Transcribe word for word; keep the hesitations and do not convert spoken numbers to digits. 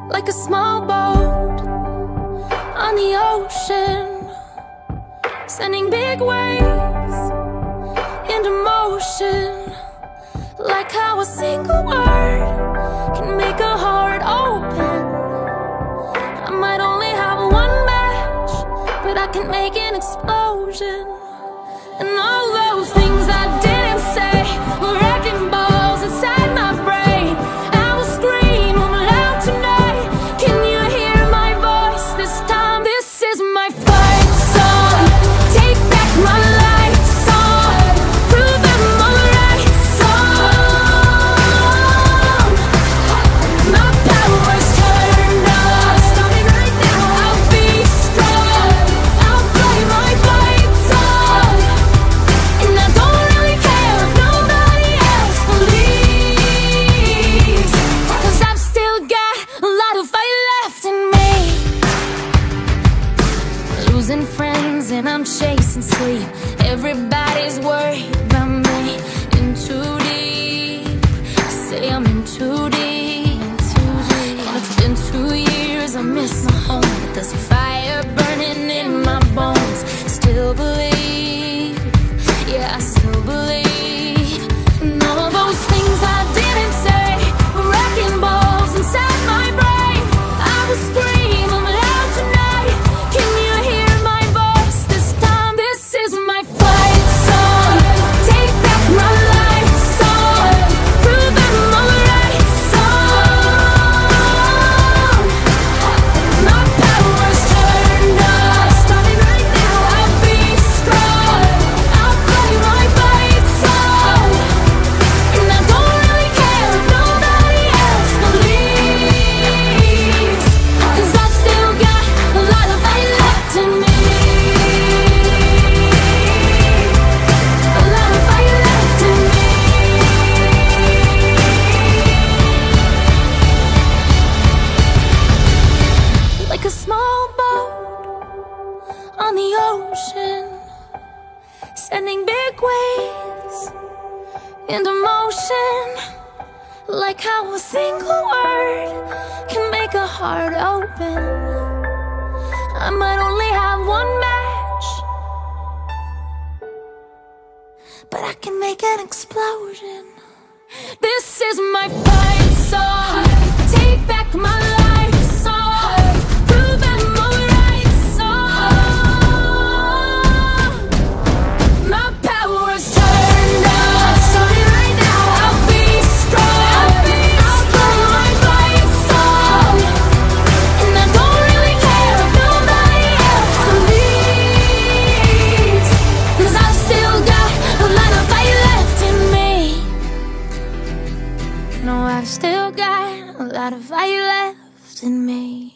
like a small boat on the ocean, sending big waves into motion. Like how a single word can make a heart open. I might only have one match, but I can make an explosion. And all those things I didn't say were wrecking balls inside my brain. I will scream loud tonight. Can you hear my voice this time? This is my fight song. Take back my life song. Prove I'm alright song. My power's turned on. Starting right now, I'll be strong. I'll play my fight song. And I don't really care if nobody else believes, 'cause I've still got a lot of fight left in me. Losing friends and I'm chasing sleep. Everybody's worried about me. In too deep, I say I'm in too deep. And it's been two years, I miss my home, but there's a fire burning in my bones. Still believe, yeah, I still believe. And all those things I didn't say were wrecking balls inside my brain. I will scream loud tonight. Can you hear my voice this time? This is my fight song. Take back my life song. Prove I'm alright song. My power's turned on. Starting right now, I'll be strong. I'll play my fight song. And I don't really care if nobody else believes, 'cause I've still got a lot of fight left in me. A lot of fight left in me. Like a small boat on the ocean, sending big waves into motion. Like how a single word can make a heart open. I might only have one match, but I can make an explosion. This is my fight song. Take back my life song. Prove I'm alright song. My power's turned on. Starting right now, I'll be strong. I'll play my fight song. And I don't really care if nobody else believes, 'cause I've still got a lot of fight left in me. No, I've still got a lot of fight left in me.